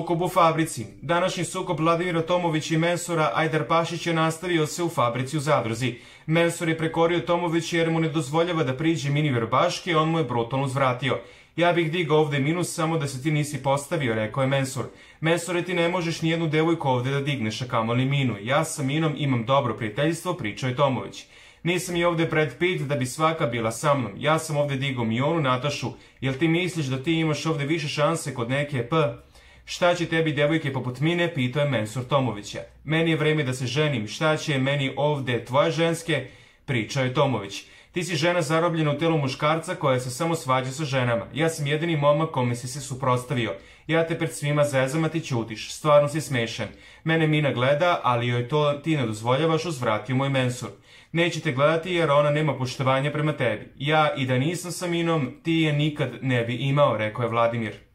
Sukob u fabrici. Današnji sukob Vladimira Tomovića i Mensura Ajdarpašića nastavio se u fabrici u Zadruzi. Mensur je prekorio Tomovića jer mu ne dozvoljava da priđe Miniver Baške, on mu je brutalno uzvratio. Ja bih digao ovde minus samo da se ti nisi postavio, rekao je Mensur. Mensure, ti ne možeš nijednu devojku ovde da digneš, a kamoli Minu. Ja sa Minom imam dobro prijateljstvo, pričao je Tomović. Nisam i ovde Brad Pitt da bi svaka bila sa mnom. Ja sam ovde digao Mionu, Natašu. Jel ti misliš da ti imaš ovde više šanse kod neke P? Šta će tebi devojke poput Mine, pitao je Mensur Tomovića. Meni je vreme da se ženim, šta će meni ovde tvoje ženske, pričao je Tomović. Ti si žena zarobljena u telu muškarca koja se samo svađa sa ženama. Ja sam jedini momak kome si se suprotstavio. Ja te pred svima zezam, a ti ćutiš. Stvarno si smešan. Mene Mina gleda, ali joj to ti ne dozvoljavaš, uzvratio moj Mensur. Neće te gledati jer ona nema poštovanja prema tebi. Ja i da nisam sa Minom, ti je nikad ne bi imao, rekao je Vladimir.